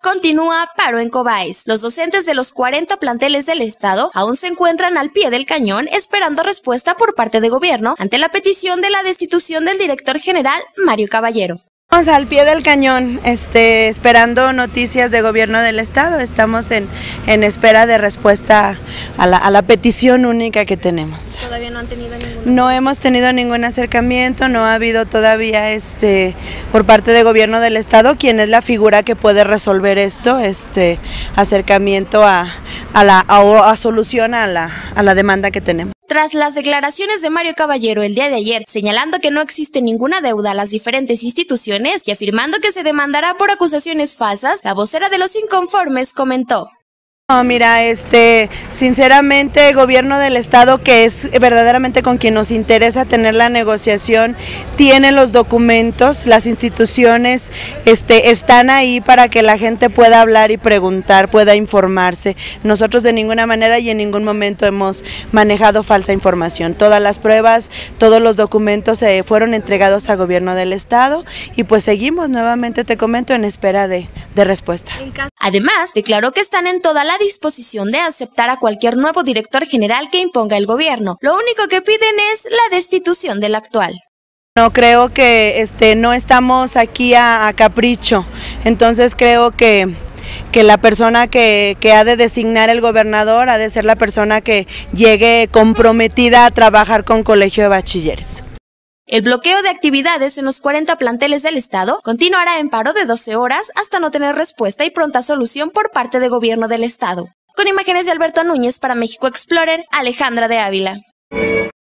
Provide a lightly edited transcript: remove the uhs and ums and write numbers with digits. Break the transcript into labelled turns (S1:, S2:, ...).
S1: Continúa paro en Cobaes. Los docentes de los 40 planteles del estado aún se encuentran al pie del cañón esperando respuesta por parte de gobierno ante la petición de la destitución del director general Mario Caballero.
S2: Estamos al pie del cañón, esperando noticias de gobierno del estado. Estamos en espera de respuesta a la petición única que tenemos.
S1: ¿Todavía no han tenido ningún?
S2: No hemos tenido ningún acercamiento, no ha habido todavía por parte de gobierno del estado, quien es la figura que puede resolver esto, acercamiento a solución a la demanda que tenemos.
S1: Tras las declaraciones de Mario Caballero el día de ayer, señalando que no existe ninguna deuda a las diferentes instituciones y afirmando que se demandará por acusaciones falsas, la vocera de los inconformes comentó:
S2: No, mira, sinceramente, gobierno del estado, que es verdaderamente con quien nos interesa tener la negociación, tiene los documentos, las instituciones están ahí para que la gente pueda hablar y preguntar, pueda informarse. Nosotros de ninguna manera y en ningún momento hemos manejado falsa información. Todas las pruebas, todos los documentos fueron entregados a gobierno del estado y pues seguimos, nuevamente te comento, en espera de respuesta.
S1: Además, declaró que están en toda la disposición de aceptar a cualquier nuevo director general que imponga el gobierno. Lo único que piden es la destitución del actual.
S2: No, creo que no estamos aquí a capricho, entonces creo que la persona que ha de designar el gobernador ha de ser la persona que llegue comprometida a trabajar con colegio de bachilleres.
S1: El bloqueo de actividades en los 40 planteles del estado continuará en paro de 12 horas hasta no tener respuesta y pronta solución por parte del gobierno del estado. Con imágenes de Alberto Núñez para México Explorer, Alejandra de Ávila.